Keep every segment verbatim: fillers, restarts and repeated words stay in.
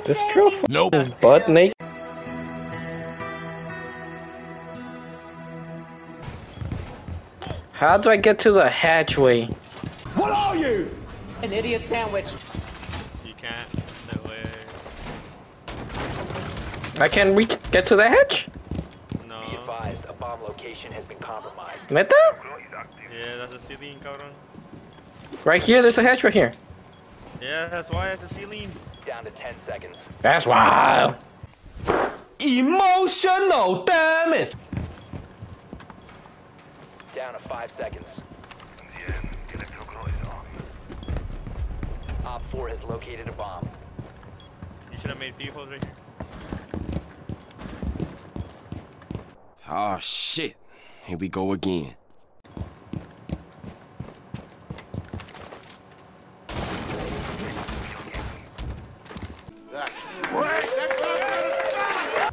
This girl nope. is butt naked. How do I get to the hatchway? What are you? An idiot sandwich. You can't. No way. I can't reach. Get to the hatch? No. Be advised, a bomb location has been compromised. Meta? Yeah, that's a ceiling, cabrón. Right here. There's a hatch right here. Yeah, that's why it's a ceiling. Down to ten seconds. That's wild. Emotional, damn it! Down to five seconds. Op four has located a bomb. You should have made people right here. Oh shit. Here we go again. That's great! That's what I'm gonna stop!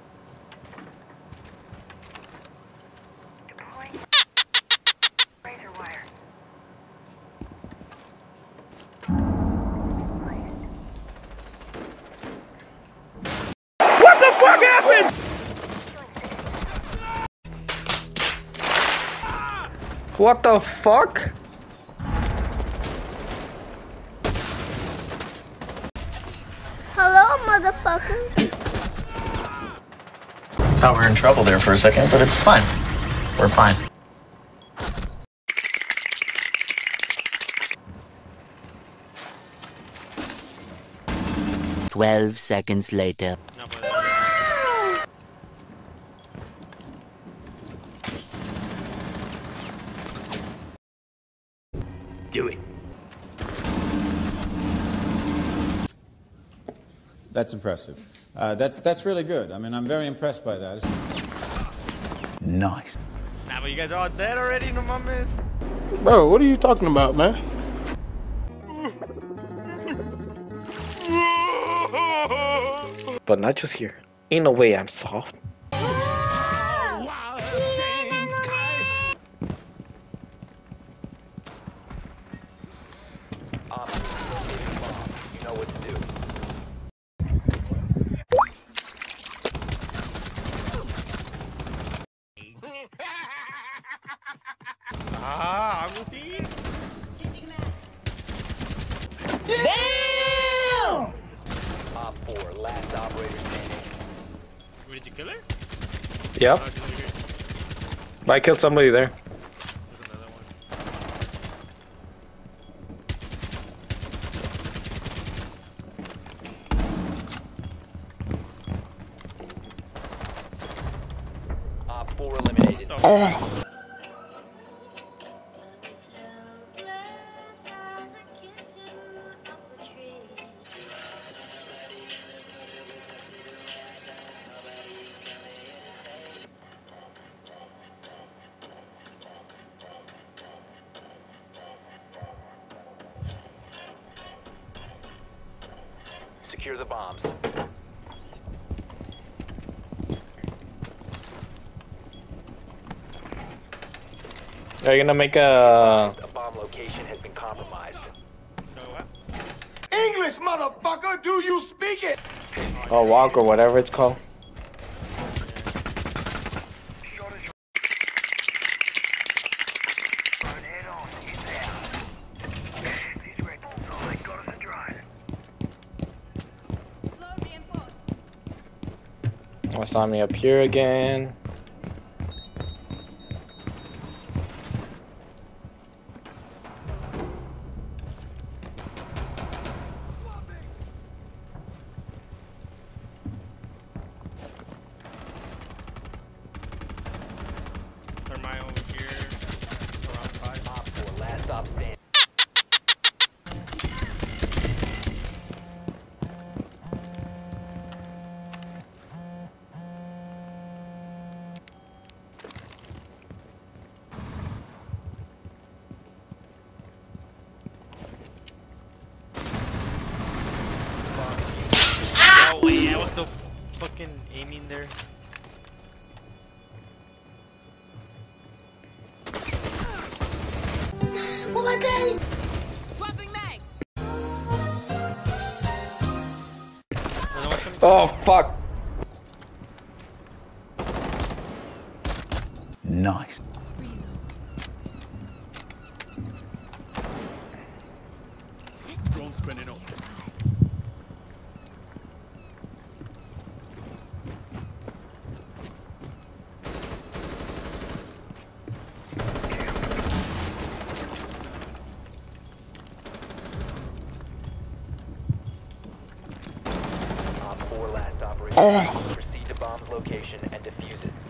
Deploying razor wire. What the fuck happened? What the fuck? Hello, motherfucker. Thought we were in trouble there for a second, but it's fine. We're fine. Twelve seconds later. No, but Do it. That's impressive. Uh, that's that's really good. I mean, I'm very impressed by that. Nice. nah, but you guys are all dead already, no mames. Bro, what are you talking about, man? But not just here. Ain't no way I'm soft. Op four has located a bomb. You know what to do. Ah, Agustín. Damn! Op four, last operator standing. Wait, did you kill her? Yep. Oh, she's over here. I killed somebody there. There's another one. Op four eliminated. Oh. Secure the bombs. Are you gonna make a... A bomb location has been compromised. No, what? English, motherfucker! Do you speak it? a walk or whatever it's called? Oh, saw me up here again. Thermite over here. Around five. Op four, last stop stand. Oh wait, I was still fucking aiming there. Oh my god! Swapping mags. balcony. Oh fuck! Nice. Drone spinning up. Op four last operator. Proceed to bomb's location and defuse it.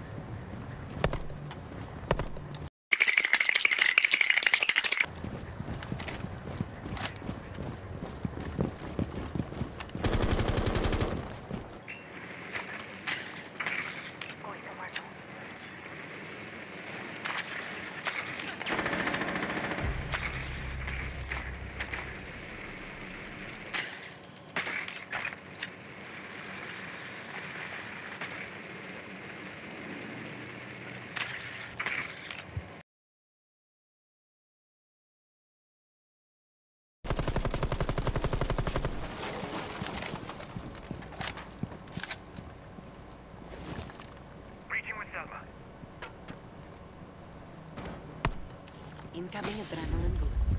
Going somewhere. Reaching with Selma. Incoming adrenaline boost.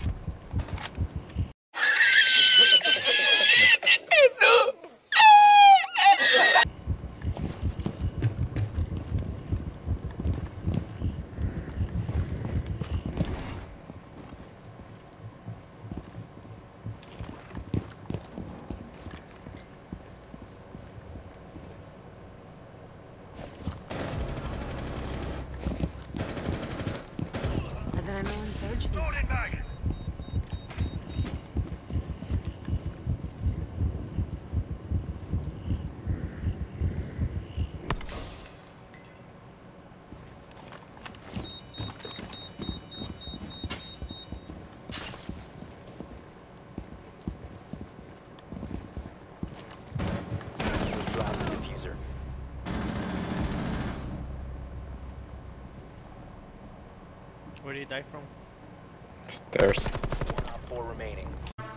Adrenaline surge. Loading back. Drop the diffuser. Where did he die from? Stairs. One op four remaining.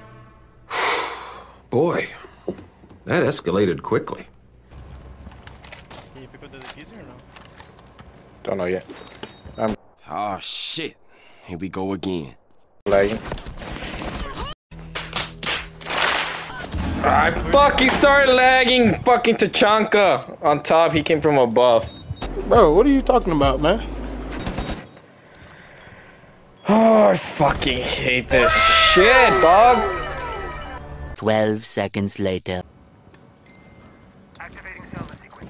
Boy, that escalated quickly. Can you pick up the diffuser or no? Don't know yet. Oh shit. Here we go again. Lagging. I fucking started lagging. Fucking Tachanka on top. He came from above. Bro, what are you talking about, man? Oh, I fucking hate this shit, dog. Twelve seconds later. Activating Selma sequence.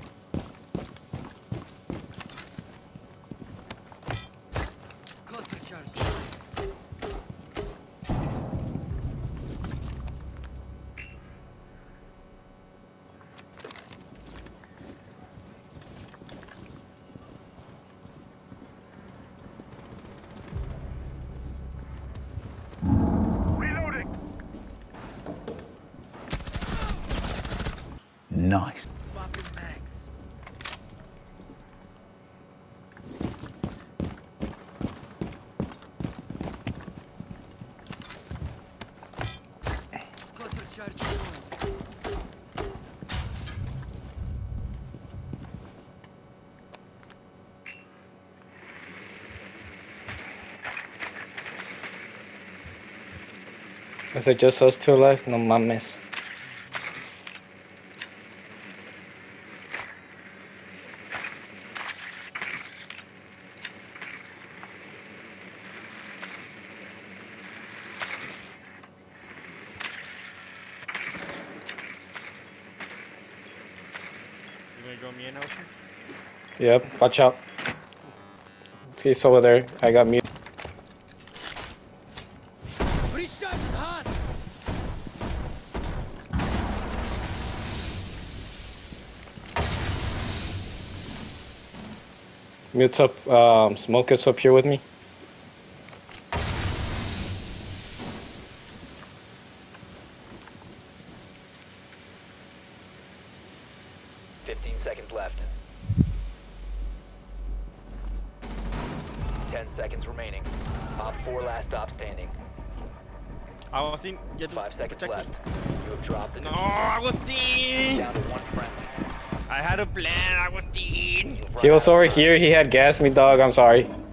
Reloading. Nice. Is it just us two left? No mames. You gonna join me in, Ocean? Yep, watch out. He's over there. I got mute. Mute's up, um, Smoke is up here with me. Fifteen seconds left. Ten seconds remaining. Op four last stop standing. I was in. Yeah, Five seconds protect left. me. You have dropped the No, Agustin! down to one friend. I had a plan, Agustin! He was over here. He had gassed me, dog. I'm sorry.